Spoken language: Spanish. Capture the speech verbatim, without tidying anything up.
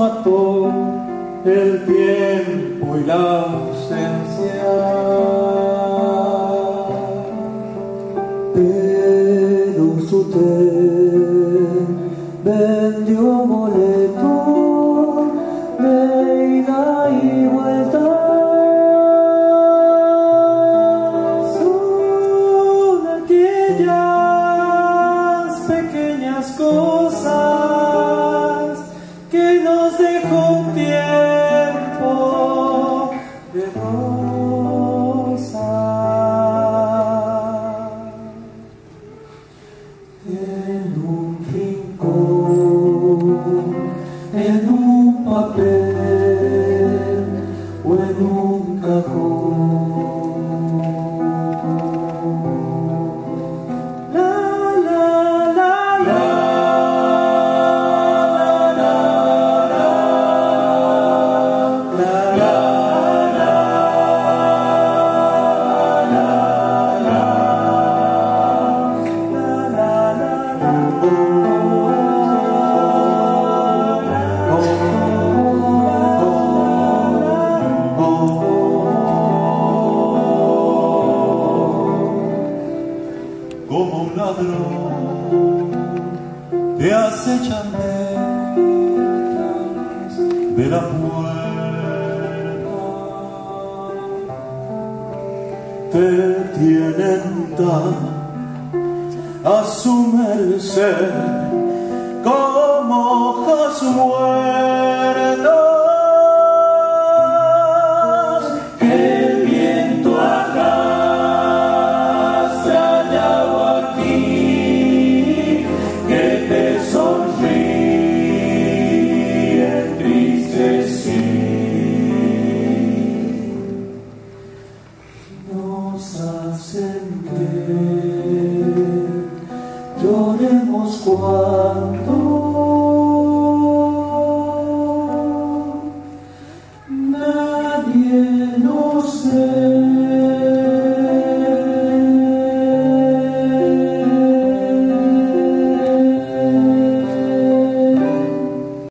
mató el tiempo y la ausencia. Pero su tren vendió boleto de ida y vuelta. Son aquellas pequeñas cosas que nos dejó un tiempo de rosa. En un rincón, en un papel o en un cajón. Como un ladrón te acechan detrás de la puerta, te tienen tan a su merced como hojas muertas.